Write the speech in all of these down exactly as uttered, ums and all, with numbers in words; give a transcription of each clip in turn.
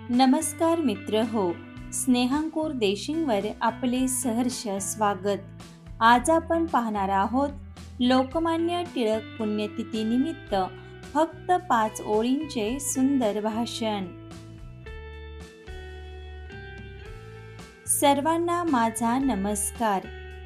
नमस्कार मित्र हो, स्नेहांकुर देशिंगवर आपले सहर्ष स्वागत। आज आपण पाहणार आहोत लोकमान्य टिळक पुण्यतिथीनिमित्त फक्त पाच ओळींचे सुंदर भाषण। सर्वांना माझा नमस्कार।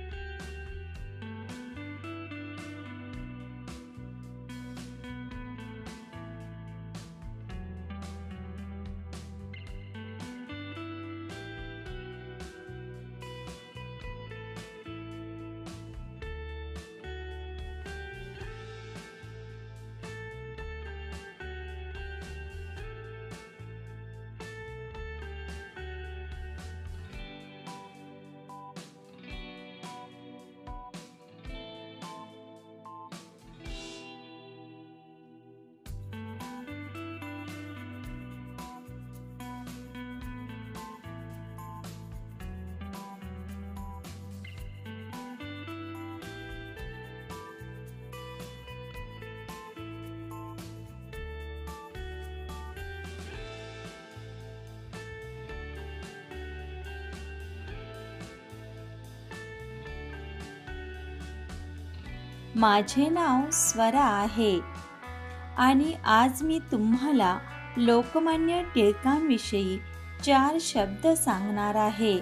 माझे नाव स्वरा आहे आणि आज मी तुम्हाला लोकमान्य टिळकांविषयी चार शब्द सांगणार आहे।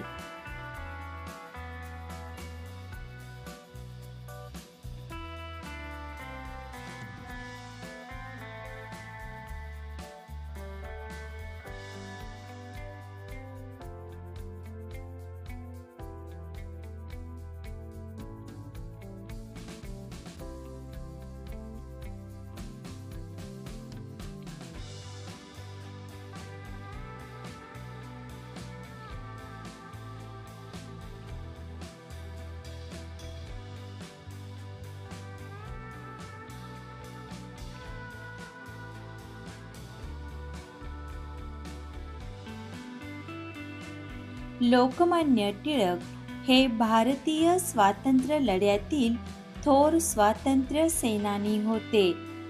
लोकमान्य टिळक हे भारतीय स्वातंत्र्य लढ्यातील थोर स्वातंत्र्य सेनानी होते।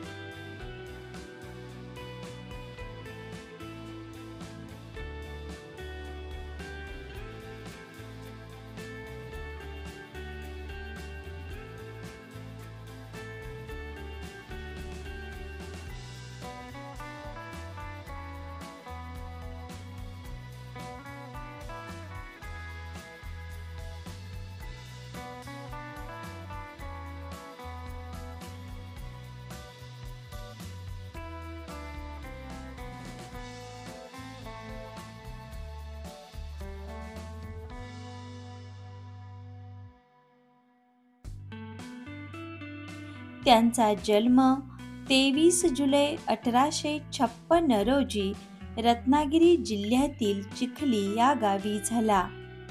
त्यांचा जन्म तेवीस जुलै अठराशे छप्पन्न रोजी रत्नागिरी जिल्ह्यातील चिखली या गावी झाला।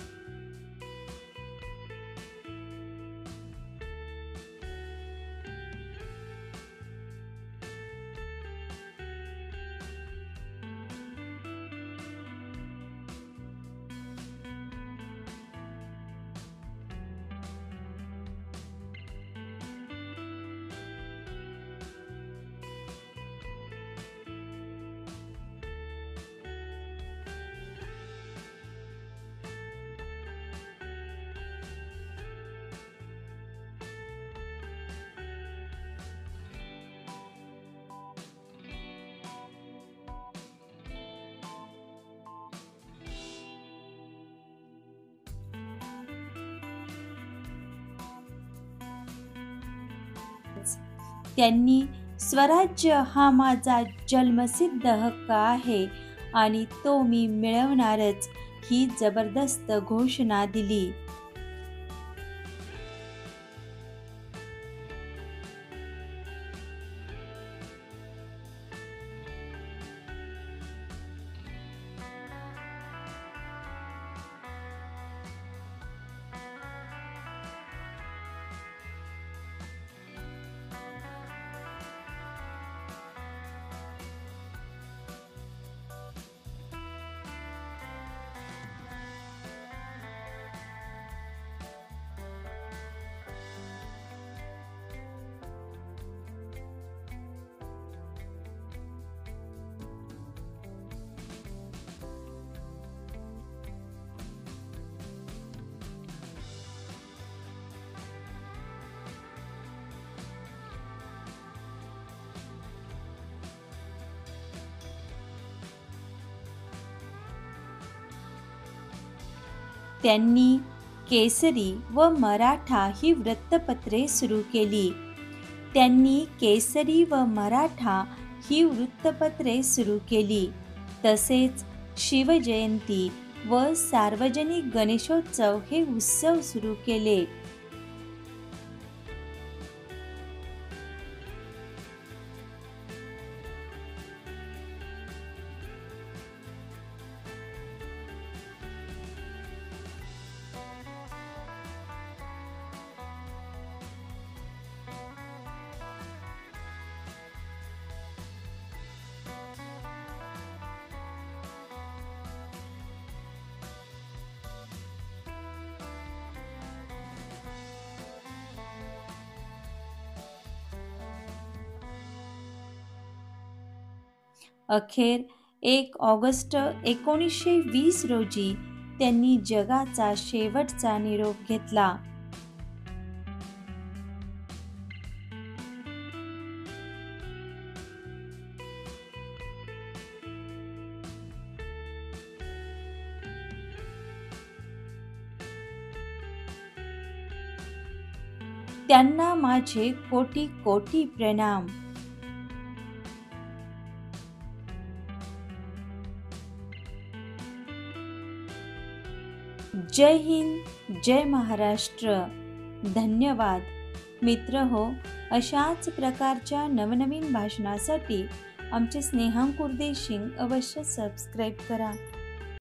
त्यांनी स्वराज्य हा माझा जन्मसिद्ध हक्क आहे आणि तो मी मिळवणारच ही जबरदस्त घोषणा दिली। त्यांनी केसरी व मराठा ही वृत्तपत्रे सुरू केली. त्यांनी केसरी व मराठा ही वृत्तपत्रे सुरू केली. तसेच शिवजयंती व सार्वजनिक गणेशोत्सव हे उत्सव सुरू केले. अखेर एक ऑगस्ट एकोणीसशे वीस रोजी त्यांनी जगाचा शेवटचा निरोप घेतला. त्यांना माझे कोटी कोटी प्रणाम. जय हिंद, जय महाराष्ट्र. धन्यवाद. मित्रहो, अशाच प्रकारच्या नवनवीन भाषणासाठी आमचे स्नेहांकुर देशिंग अवश्य सबस्क्राईब करा.